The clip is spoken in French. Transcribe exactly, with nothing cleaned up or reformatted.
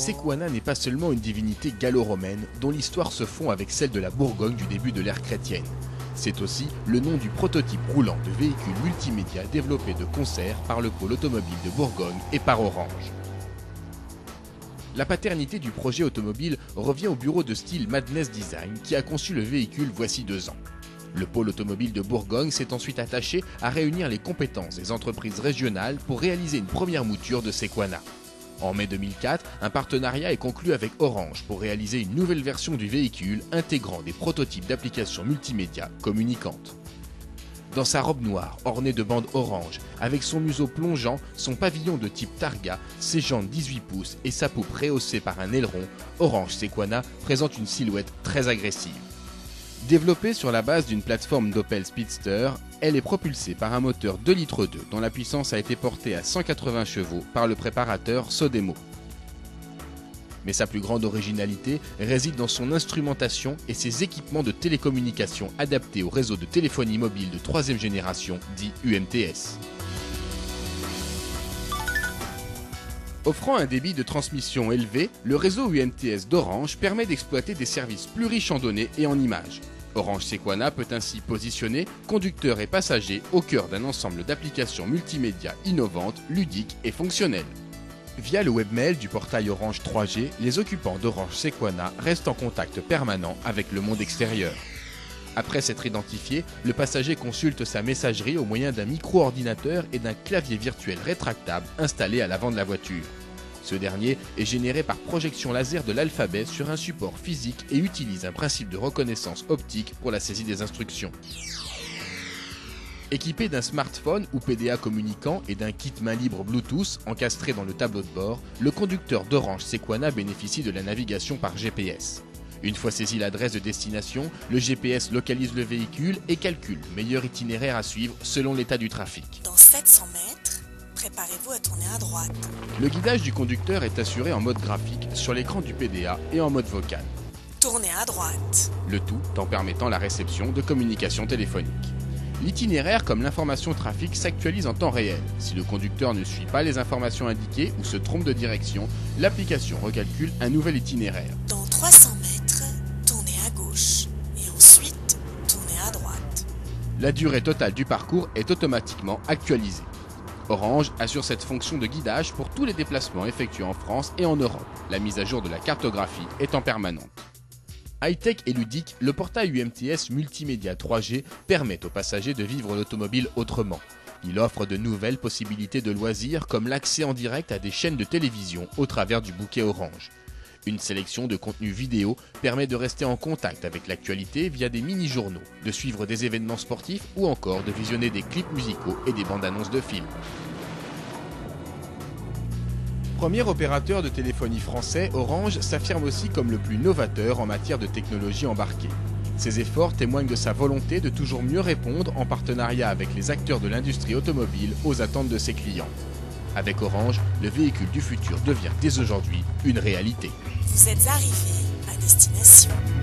Sequana n'est pas seulement une divinité gallo-romaine dont l'histoire se fond avec celle de la Bourgogne du début de l'ère chrétienne. C'est aussi le nom du prototype roulant de véhicule multimédia développé de concert par le pôle automobile de Bourgogne et par Orange. La paternité du projet automobile revient au bureau de style Madness Design qui a conçu le véhicule voici deux ans. Le pôle automobile de Bourgogne s'est ensuite attaché à réunir les compétences des entreprises régionales pour réaliser une première mouture de Sequana. En mai deux mille quatre, un partenariat est conclu avec Orange pour réaliser une nouvelle version du véhicule intégrant des prototypes d'applications multimédia communicantes. Dans sa robe noire ornée de bandes orange, avec son museau plongeant, son pavillon de type Targa, ses jantes dix-huit pouces et sa poupe rehaussée par un aileron, Orange Sequana présente une silhouette très agressive. Développée sur la base d'une plateforme d'Opel Speedster, elle est propulsée par un moteur deux litres deux dont la puissance a été portée à cent quatre-vingts chevaux par le préparateur Sodemo. Mais sa plus grande originalité réside dans son instrumentation et ses équipements de télécommunication adaptés au réseau de téléphonie mobile de troisième génération, dit U M T S. Offrant un débit de transmission élevé, le réseau U M T S d'Orange permet d'exploiter des services plus riches en données et en images. Orange Sequana peut ainsi positionner conducteurs et passagers au cœur d'un ensemble d'applications multimédia innovantes, ludiques et fonctionnelles. Via le webmail du portail Orange trois G, les occupants d'Orange Sequana restent en contact permanent avec le monde extérieur. Après s'être identifié, le passager consulte sa messagerie au moyen d'un micro-ordinateur et d'un clavier virtuel rétractable installé à l'avant de la voiture. Ce dernier est généré par projection laser de l'alphabet sur un support physique et utilise un principe de reconnaissance optique pour la saisie des instructions. Équipé d'un smartphone ou P D A communicant et d'un kit main libre Bluetooth encastré dans le tableau de bord, le conducteur d'Orange Sequana bénéficie de la navigation par G P S. Une fois saisi l'adresse de destination, le G P S localise le véhicule et calcule le meilleur itinéraire à suivre selon l'état du trafic. Dans sept cents mètres, préparez-vous à tourner à droite. Le guidage du conducteur est assuré en mode graphique sur l'écran du P D A et en mode vocal. Tournez à droite. Le tout en permettant la réception de communications téléphoniques. L'itinéraire comme l'information trafic s'actualise en temps réel. Si le conducteur ne suit pas les informations indiquées ou se trompe de direction, l'application recalcule un nouvel itinéraire. Dans trois cents mètres, tournez à gauche et ensuite tournez à droite. La durée totale du parcours est automatiquement actualisée. Orange assure cette fonction de guidage pour tous les déplacements effectués en France et en Europe. La mise à jour de la cartographie est en permanente. High-tech et ludique, le portail U M T S Multimédia trois G permet aux passagers de vivre l'automobile autrement. Il offre de nouvelles possibilités de loisirs comme l'accès en direct à des chaînes de télévision au travers du bouquet Orange. Une sélection de contenus vidéo permet de rester en contact avec l'actualité via des mini-journaux, de suivre des événements sportifs ou encore de visionner des clips musicaux et des bandes-annonces de films. Premier opérateur de téléphonie français, Orange s'affirme aussi comme le plus novateur en matière de technologie embarquée. Ses efforts témoignent de sa volonté de toujours mieux répondre en partenariat avec les acteurs de l'industrie automobile aux attentes de ses clients. Avec Orange, le véhicule du futur devient dès aujourd'hui une réalité. Vous êtes arrivé à destination.